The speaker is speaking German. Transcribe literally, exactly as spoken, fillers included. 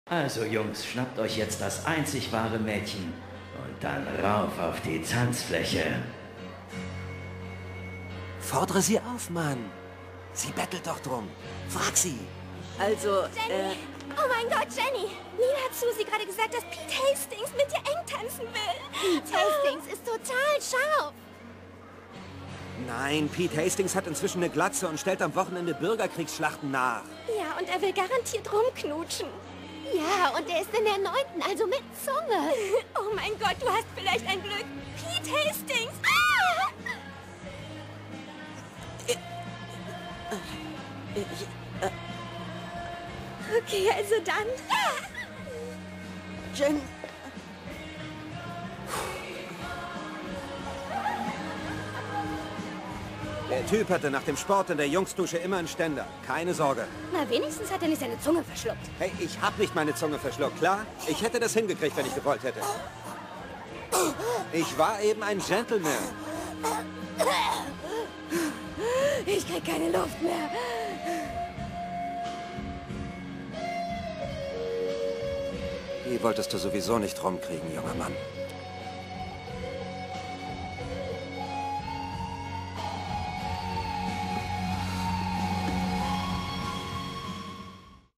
Also Jungs, schnappt euch jetzt das einzig wahre Mädchen und dann rauf auf die Tanzfläche. Fordere sie auf, Mann. Sie bettelt doch drum. Frag sie. Also, Jenny! äh... Oh mein Gott, Jenny! Nina hat Susie gerade gesagt, dass Pete Hastings mit dir eng tanzen will. Pete Hastings ist total scharf. Nein, Pete Hastings hat inzwischen eine Glatze und stellt am Wochenende Bürgerkriegsschlachten nach. Ja, und er will garantiert rumknutschen. Ja, und er ist in der neunten, also mit Zunge. Oh mein Gott, du hast vielleicht ein Glück. Pete Hastings! Ah! Okay, also dann... Jen... Der Typ hatte nach dem Sport in der Jungsdusche immer einen Ständer. Keine Sorge. Na, wenigstens hat er nicht seine Zunge verschluckt. Hey, ich hab nicht meine Zunge verschluckt, klar? Ich hätte das hingekriegt, wenn ich gewollt hätte. Ich war eben ein Gentleman. Ich krieg keine Luft mehr. Die wolltest du sowieso nicht rumkriegen, junger Mann.